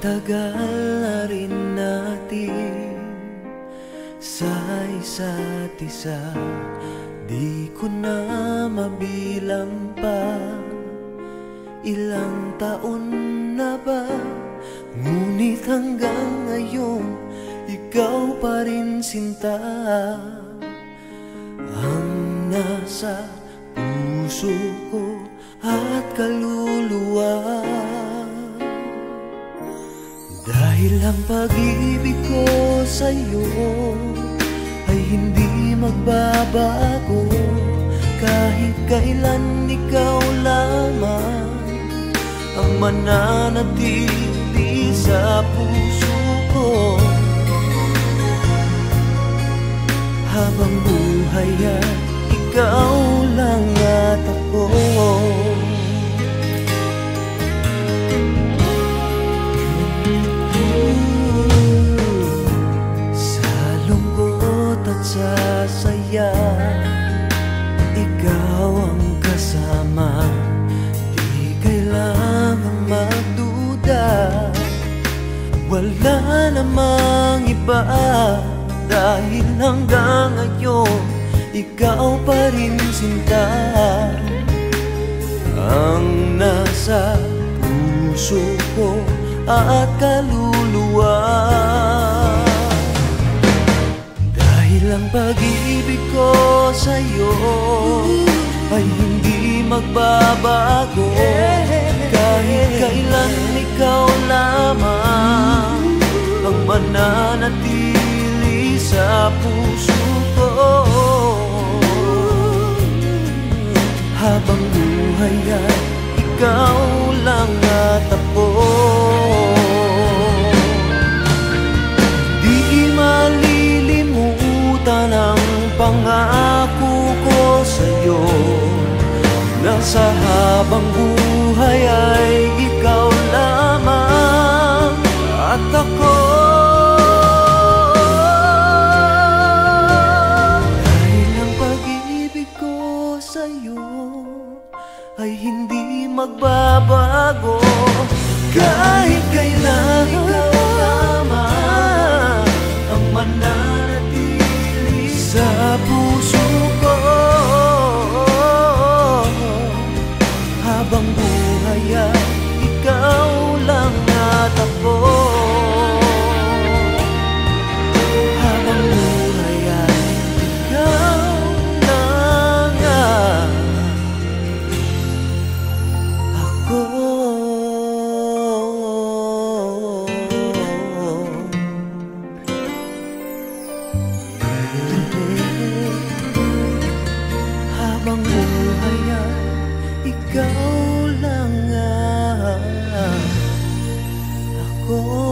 tagal na rin natin sa isa't isa, di ko na mabilang pa. Ilang taon na ba, ngunit hanggang ngayon ikaw pa rin sinta ang nasa puso ko at kaluluwa. Dahil ang pag-ibig ko sa'yo ay hindi magbabago, kahit kailan ikaw lamang ang mananatili sa puso ko. Habang buhay ay ikaw lang at ako. Sa lungkot at sa saya, ikaw ang kasama. Di kailangang magduda, wala namang iba. Dahil hanggang ngayon ikaw pa rin sinta ang nasa puso ko at kaluluwa. Dahil ang pag-ibig ko sa'yo ay hindi magbabago, kahit kailan ikaw lamang ang mananatili sa puso ko. Habang buhay ay ikaw lang at ako. Di malilimutan ang pangako ko sa'yo, na sa habang buhay ay ikaw lamang at ako. Ay hindi magbabago, kahit kailan ikaw lamang ang mananatili sa puso ko. Habang buhay ay ikaw lang at ako. Habang buhay ay ikaw lang at habang buhay ay ikaw lang ako.